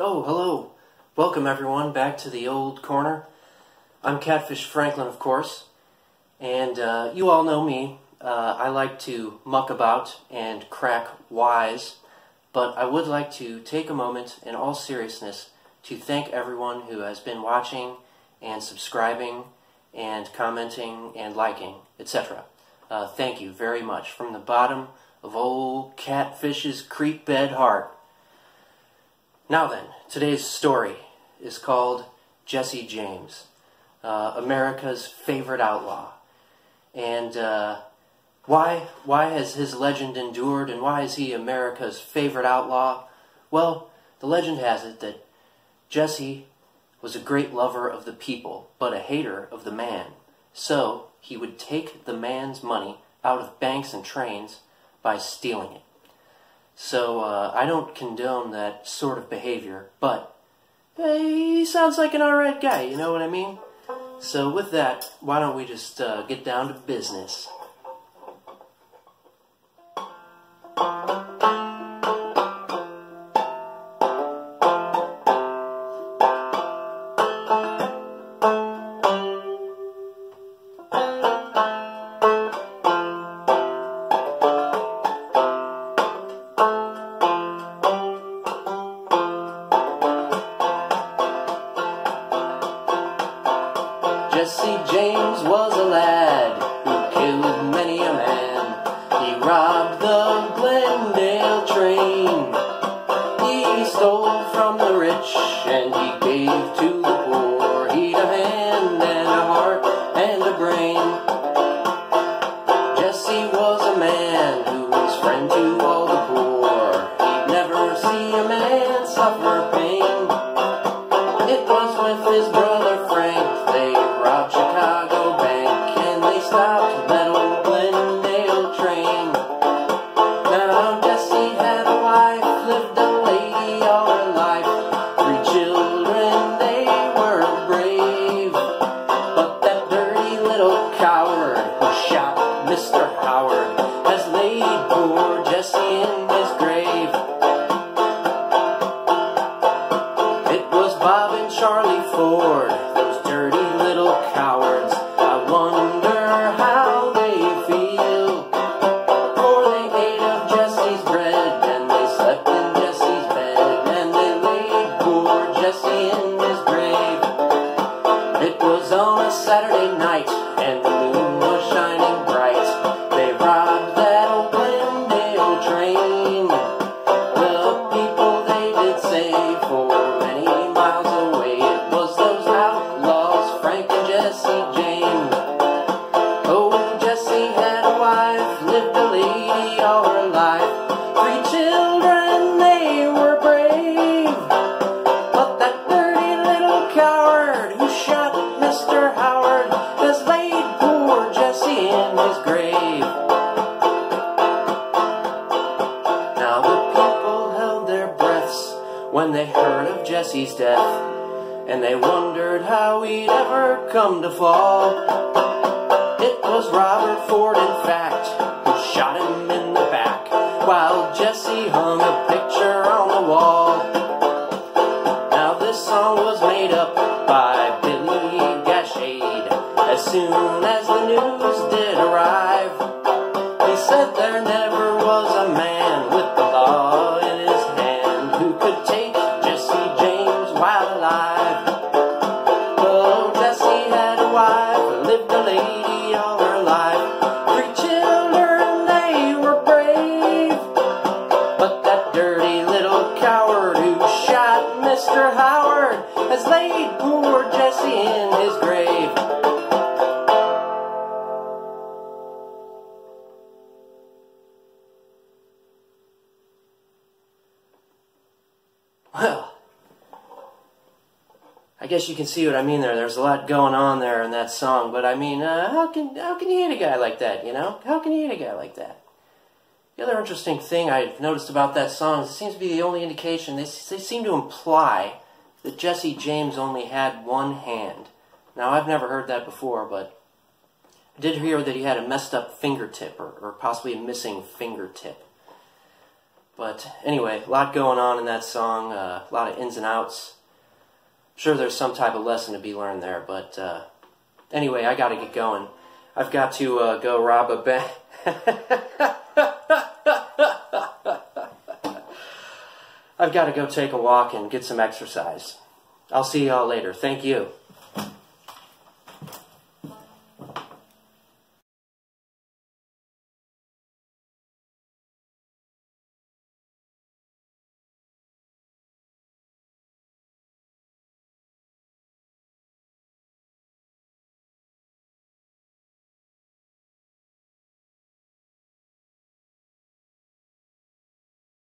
Oh, hello. Welcome everyone back to the old corner. I'm Catfish Franklin, of course, and you all know me. I like to muck about and crack wise, but I would like to take a moment in all seriousness to thank everyone who has been watching and subscribing and commenting and liking, etc. Thank you very much from the bottom of old Catfish's creek bed heart. Now then, today's story is called Jesse James, America's favorite outlaw. And why has his legend endured, and why is he America's favorite outlaw? Well, the legend has it that Jesse was a great lover of the people, but a hater of the man. So he would take the man's money out of banks and trains by stealing it. So I don't condone that sort of behavior, but he sounds like an alright guy, you know what I mean? So with that, why don't we just get down to business? Jesse James was a lad who killed many a man. He robbed the Glendale train. He stole from the rich and he gave to the poor. He'd a hand and a heart and a brain. Jesse was a man who was friend to all the poor. He'd never see a man suffer pain. It was with his brother Frank they robbed Chicago Bank, and they stopped that old Glendale train. Now Jesse had a wife, lived a lady all her life. 3 children, they were brave. But that dirty little coward who shot Mr. Howard has laid poor Jesse in his grave. It was Bob and Charlie Ford, those dirty little cowards. I wonder how they feel. For they ate of Jesse's bread, and they slept in Jesse's bed, and they laid poor Jesse in his grave. It was on a Saturday night, and the moon was shining bright. They robbed that old Glendale train. The people they did say for many miles away, it was those outlaws, Frank and Jesse James. Oh, Jesse had a wife, lived a lady all her life. 3 children, they were brave. But that dirty little coward who shot Mr. Howard has laid poor Jesse in his grave. Now the people held their breaths when they heard of Jesse's death, and they wondered how he'd ever come to fall. It was Robert Ford, in fact, who shot him in the back, while Jesse hung a picture on the wall. Now this song was made up by Billy Gashade as soon as the news did arrive. He said there never was a man with the law in his hand who could take Jesse James while alive. Oh, Jesse had a wife, lived a lady all her life. 3 children, they were brave. But that dirty little coward who shot Mr. Howard has laid poor Jesse in his grave. Well, I guess you can see what I mean there. There's a lot going on there in that song, but I mean, how can you hate a guy like that, you know? How can you hate a guy like that? The other interesting thing I've noticed about that song is it seems to be the only indication, they seem to imply that Jesse James only had one hand. Now, I've never heard that before, but I did hear that he had a messed up fingertip, or possibly a missing fingertip. But anyway, a lot going on in that song, a lot of ins and outs. I'm sure there's some type of lesson to be learned there, but anyway, I gotta get going. I've got to go rob a bank. I've got to go take a walk and get some exercise. I'll see y'all later. Thank you.